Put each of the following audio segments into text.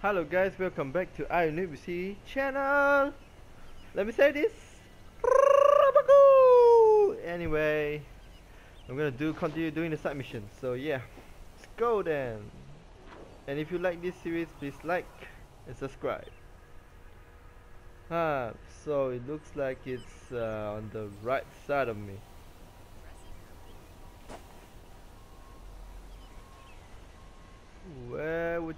Hello guys, welcome back to iNewBC channel. Let me say this. Anyway, I'm gonna continue doing the side mission. So yeah, let's go then. And if you like this series, please like and subscribe. So it looks like it's on the right side of me. Where would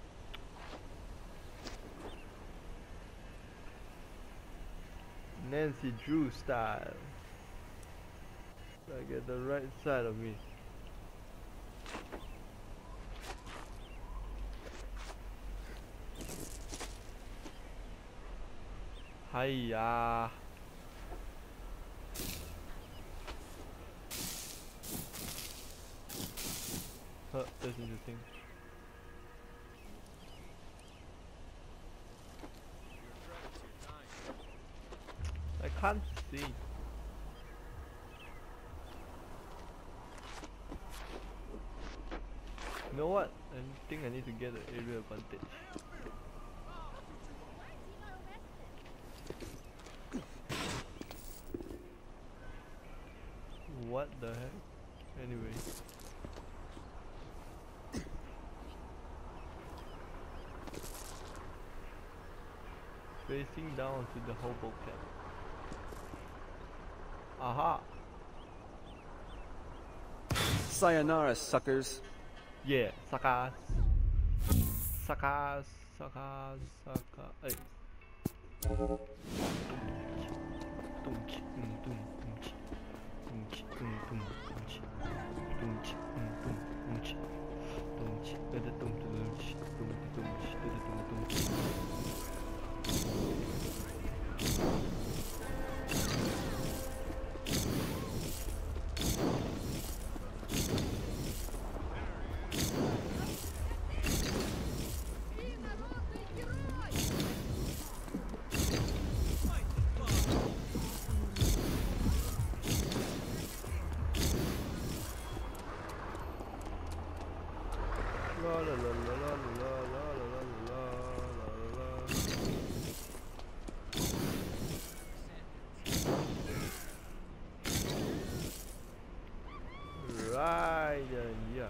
Nancy Drew style? Like at the right side of me. Hiya. Huh, that's interesting. I can't see. You know what? I think I need to get an area advantage. What the heck? Anyway. Facing down to the hobo camp. Aha! Sayonara, suckers. Yeah, suckers. Suckers, suckers, suckers. Hey. La la la la la la la la la la. Right then, yeah.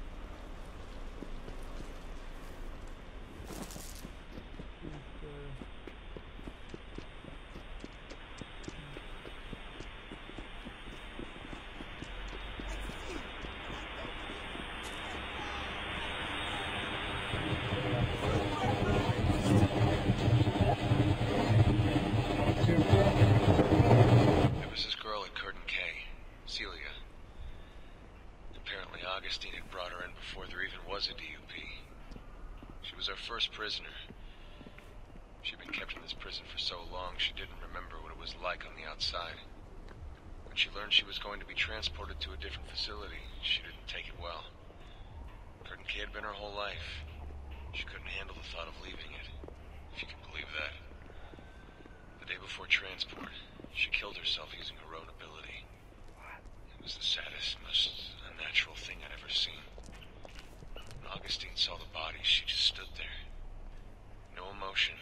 There was this girl at Curtin K, Celia. Apparently Augustine had brought her in before there even was a DUP. She was our first prisoner. She'd been kept in this prison for so long she didn't remember what it was like on the outside. When she learned she was going to be transported to a different facility, she didn't take it well. Curtin K had been her whole life. She couldn't handle the thought of leaving it, if you can believe that. The day before transport, she killed herself using her own ability. It was the saddest, most unnatural thing I'd ever seen. When Augustine saw the body, she just stood there. No emotion.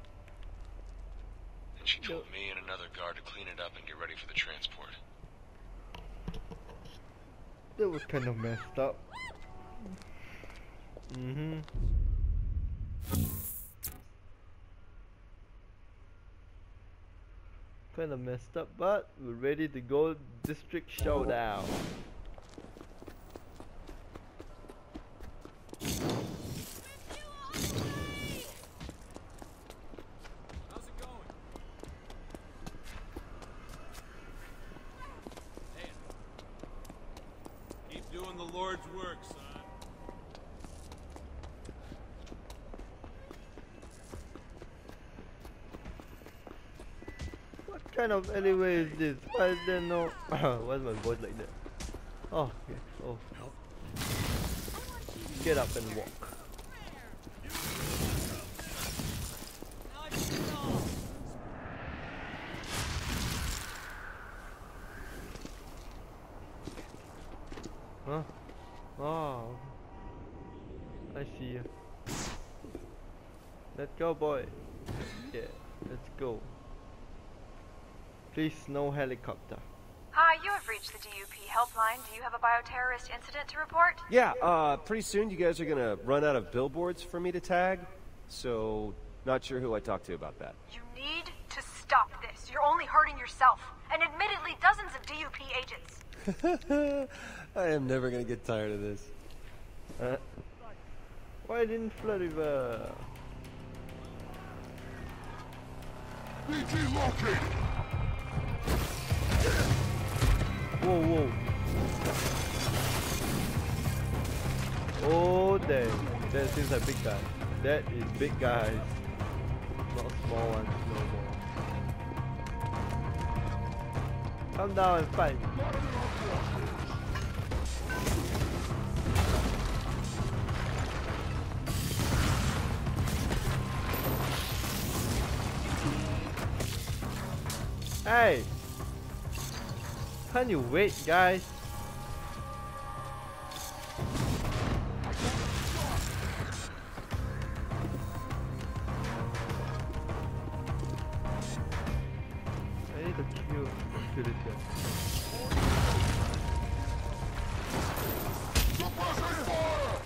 And she told me and another guard to clean it up and get ready for the transport. That was kind of messed up. Kind of messed up, but we're ready to go district showdown. How's it going? Hey. Keep doing the Lord's work, son. What kind of alleyway is this? Why is there no... Why is my voice like that? Oh, okay. Oh. Get up and walk. Huh? Oh. I see you. Let's go, boy. Yeah, let's go. Please, no helicopter. Hi, you have reached the DUP helpline. Do you have a bioterrorist incident to report? Yeah, pretty soon you guys are gonna run out of billboards for me to tag, so not sure who I talk to about that. You need to stop this. You're only hurting yourself, and admittedly dozens of DUP agents. I am never gonna get tired of this. Why didn't Flood River? BT located! Whoa, whoa. Oh, dang. That seems like big guy. That is big guys. Not small ones no more. Come down and fight me. Hey! Can't you wait, guys? I need to kill this guy. Suppressing fire!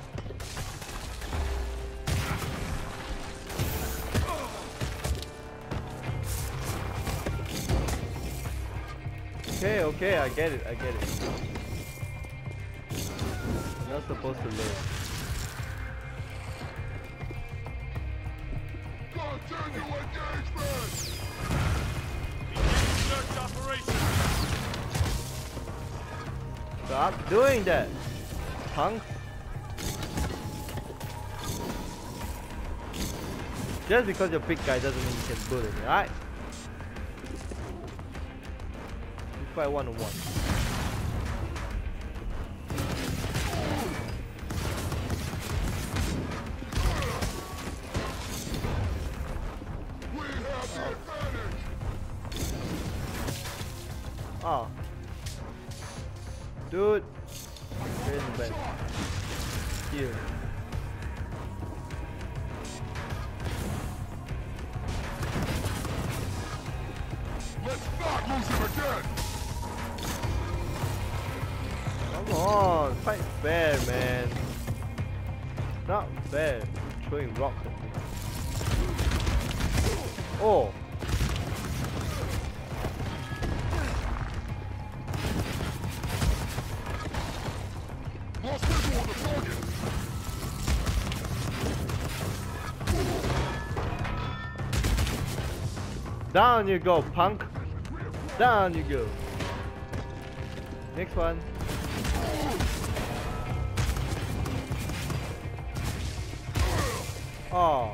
Okay, okay, I get it, I get it. I'm not supposed to live. Continue engagement! Search operation. Stop doing that, punks. Just because you're a big guy doesn't mean you can bully me, alright? We fight one-on-one. We have the advantage! Oh. Dude. Where's the bed? Here. Let's not lose him again! Come on, fight fair, man. Not fair. You're throwing rocks at me. Oh. Lost visual on the target! Down you go, punk. Down you go. Next one. Oh.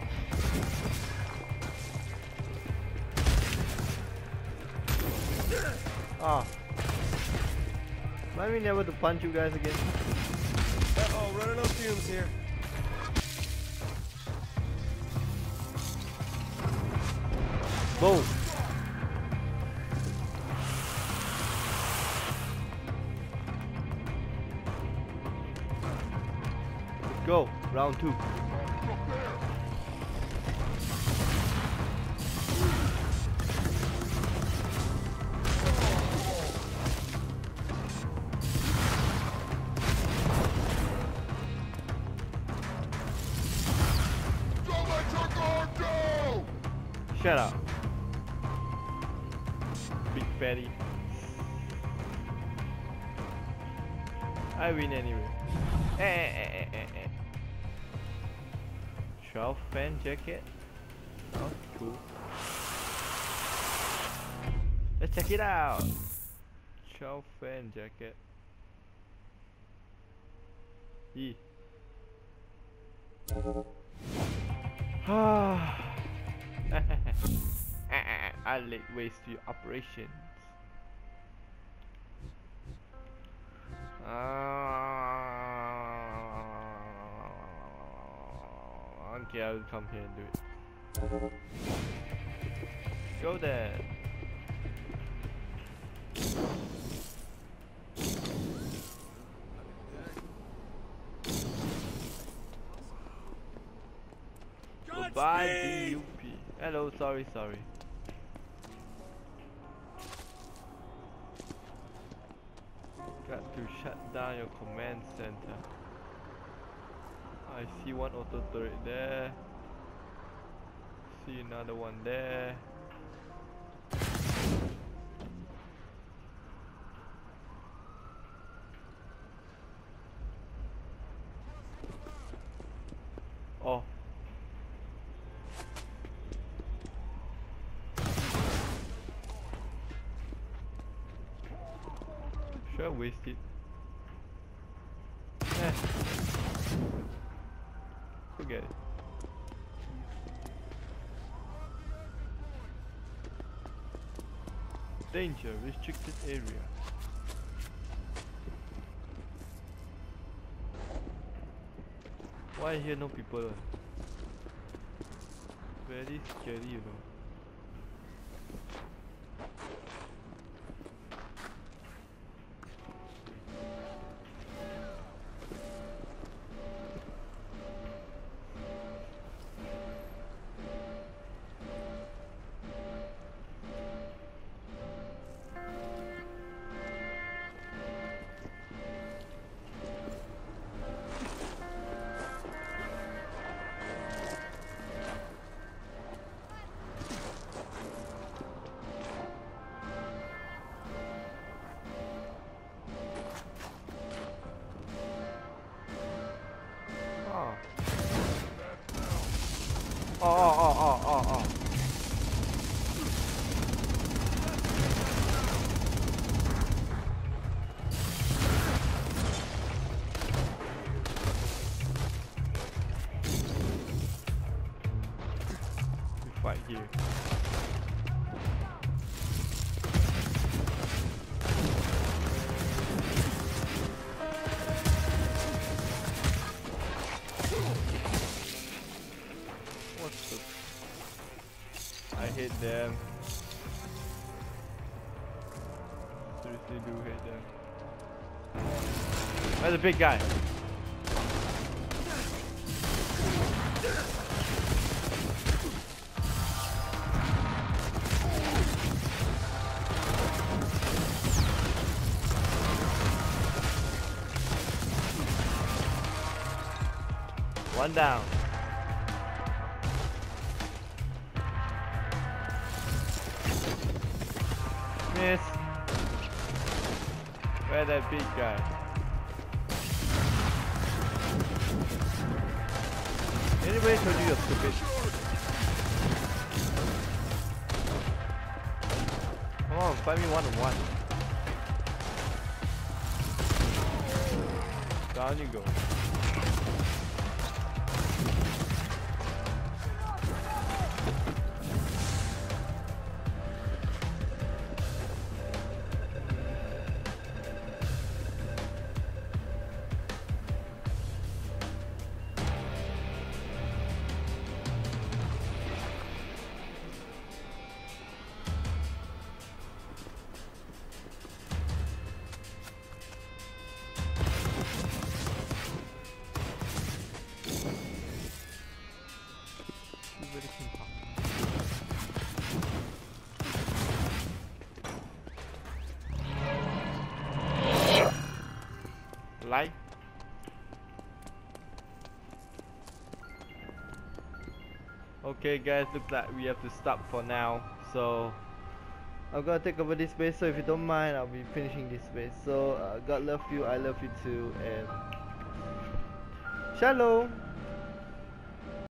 Ah. Remind me never to punch you guys again. Uh-oh, running on fumes here. Boom. Let's go. Round 2. Don't let your guard down! Shut up. Big fatty. I win anyway. 12 fan jacket. Oh, cool. Let's check it out. 12 fan jacket. E. I laid waste to your operations. Okay, I'll come here and do it. Go there. God Bye DUP. Hello, sorry. Got to shut down your command center. I see one auto turret there. See another one there. Oh. Should I waste it? Forget it. Danger, restricted area. Why here no people? Very scary, you know. Oh. We fight here. I hate them. Seriously do hate them. Where's the big guy? One down. Miss. Where's that big guy? Anybody told you you're stupid? Come on, fight me one-on-one. Down you go. Light. Okay guys, looks like we have to stop for now, so I'm gonna take over this base, so if you don't mind I'll be finishing this base. So God love you, I love you too, and Shalom.